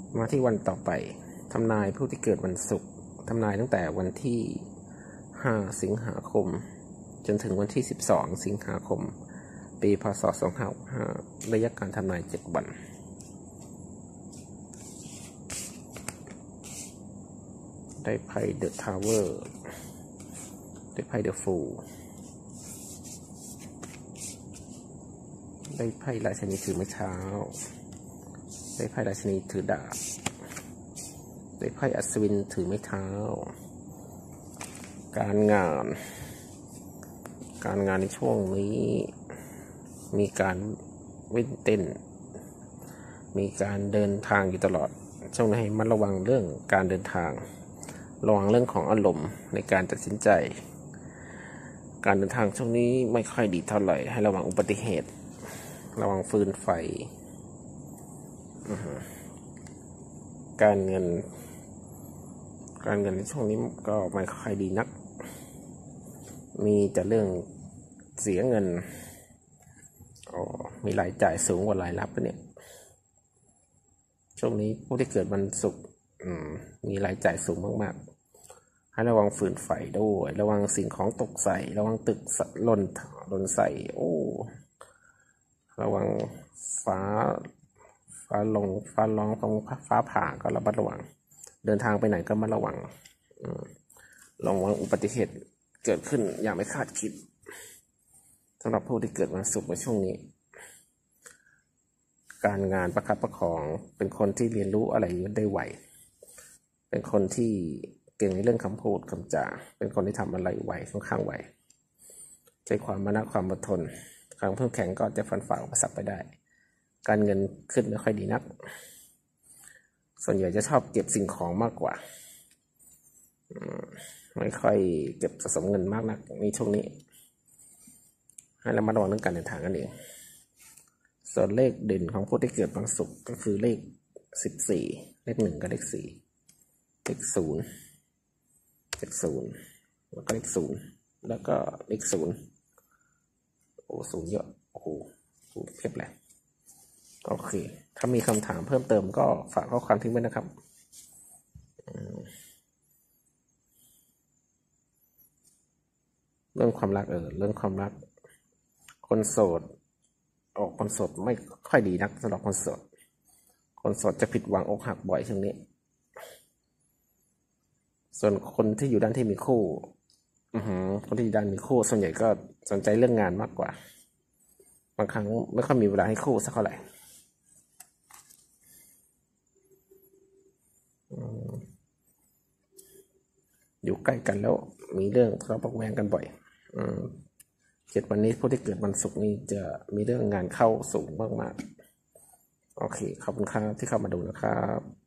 มาที่วันต่อไปทำนายผู้ที่เกิดวันศุกร์ทำนายตั้งแต่วันที่5สิงหาคมจนถึงวันที่12สิงหาคมปีพ.ศ. 2565ระยะการทำนาย7วันได้ไพ่เดอะทาวเวอร์ได้ไพ่เดอะฟูลได้ไพ่ราชินีถือไม้เท้าได้ไพ่ราชินีถือดาบได้ไพ่อัศวินถือไม้เท้าการงานในช่วงนี้มีการวิ่งเต้นมีการเดินทางอยู่ตลอดช่วงนี้ให้ระวังเรื่องการเดินทางระวังเรื่องของอารมณ์ในการตัดสินใจการเดินทางช่วงนี้ไม่ค่อยดีเท่าไหร่ให้ระวังอุบัติเหตุระวังฟืนไฟการเงินในช่วงนี้ก็ไม่ค่อยดีนักมีแต่เรื่องเสียเงินมีรายจ่ายสูงกว่ารายรับเนี่ยช่วงนี้ผู้ที่เกิดวันศุกร์มีรายจ่ายสูงมากๆให้ระวังฟืนไฟด้วยระวังสิ่งของตกใส่ระวังตึกหล่นใส่ระวังฟ้าร้องฟ้าผ่าก็ระมัดระวังเดินทางไปไหนก็ระมัดระวังระวังอุบัติเหตุเกิดขึ้นอย่างไม่คาดคิดสำหรับผู้ที่เกิดวันศุกร์ในช่วงนี้การงานประคับประคองเป็นคนที่เรียนรู้อะไรได้ไวเป็นคนที่เก่งในเรื่องคำพูดคำจาเป็นคนที่ทำอะไรไวค่อนข้างไวใช้ความมานะความอดทนความเข้มแข็งก็จะฟันฝ่าอุปสรรคไปได้การเงินขึ้นไม่ค่อยดีนักส่วนใหญ่จะชอบเก็บสิ่งของมากกว่าไม่ค่อยเก็บสะสมเงินมากนักในช่วงนี้ให้ระมัดระวังเรื่องการเดินทางกันเองส่วนเลขเด่นของผู้ที่เกิดวันศุกร์ก็คือเลข14เลข1กับเลข4เลข0แล้วก็เลข0แล้วก็เลข00เยอะเพียบเลยโอเคถ้ามีคำถามเพิ่มเติมก็ฝากข้อความทิ้งไว้นะครับเรื่องความรักเรื่องความรักคนโสดไม่ค่อยดีนักสำหรับคนโสดจะผิดหวังอกหักบ่อยช่วงนี้ส่วนคนที่อยู่ด้านที่มีคู่คนที่อยู่ด้านมีคู่ส่วนใหญ่ก็สนใจเรื่องงานมากกว่าบางครั้งไม่ค่อยมีเวลาให้คู่สักเท่าไหร่อยู่ใกล้กันแล้วมีเรื่องทะเลาะเบาะแว้งกันบ่อย7วันนี้ผู้ที่เกิดวันศุกร์นี้จะมีเรื่องงานเข้าสูงมากๆโอเคขอบคุณครับที่เข้ามาดูนะครับ